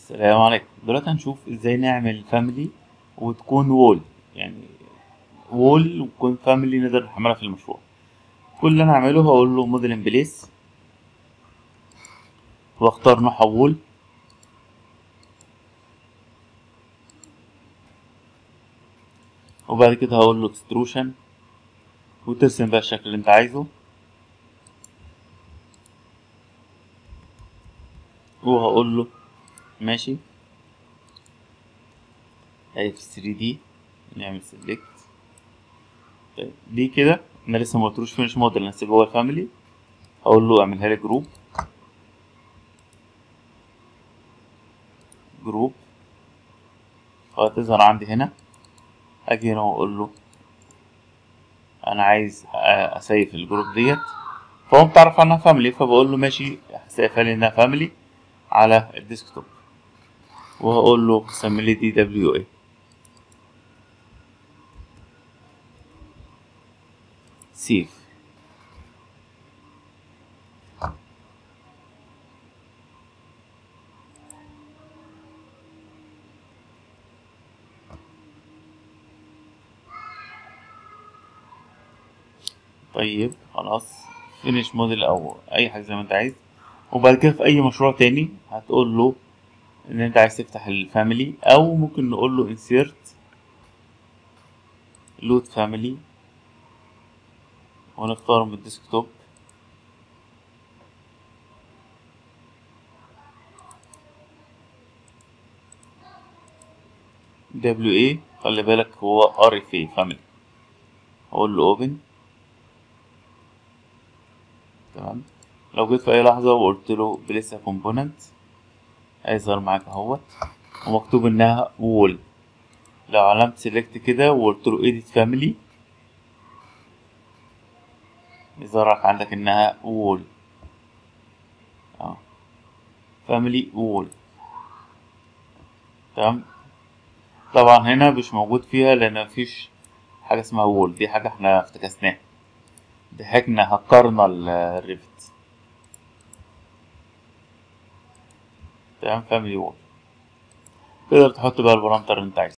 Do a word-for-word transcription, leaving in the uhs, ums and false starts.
السلام عليكم. دلوقتي هنشوف ازاي نعمل فاميلي وتكون وول، يعني وول وتكون فاميلي نقدر نحملها في المشروع. كل اللي انا هعمله هقول له موديل ان بليس واختار نوعها وول، وبعد كده هقول له اكستروشن وترسم بقى الشكل اللي انت عايزه، وهقول له ماشي. اهي في ثري دي نعمل سيلكت. دي كده انا لسه ما قلتلوش فينش موديل، انا هسيبه هو الفاميلي. هقول له اعملها لي جروب جروب هتظهر عندي هنا. اجي هنا واقول له انا عايز اسيف الجروب ديت، فهو متعرف عنها فاميلي، فبقول له ماشي هسيفها لي انها فاميلي على الديسكتوب، وهقول له سمي لي دي دبليو اي سيف. طيب خلاص، فينيش موديل او اي حاجه زي ما انت عايز. وبعد كده في اي مشروع تاني هتقول له ان انت عايز تفتح الفاميلي، او ممكن نقول له انسيرت لود فاميلي ونختار من الديسكتوب دبليو اي. خلي بالك هو ار اف اي فاميلي. اقول له اوبن. تمام. لو جيت في اي لحظه وقلت له بليس كومبوننت هيظهر معاك اهوت ومكتوب انها وول. لو علمت سيلكت كده وقلت له edit family يظهر لك عندك انها وول. اه family وول. تمام. طبعا هنا مش موجود فيها لان مفيش حاجة اسمها وول، دي حاجة احنا افتكسناها، ضحكنا هكرنا الريفت. تمام. family وول تقدر تحط بقى البارامتر اللي انت عايزه.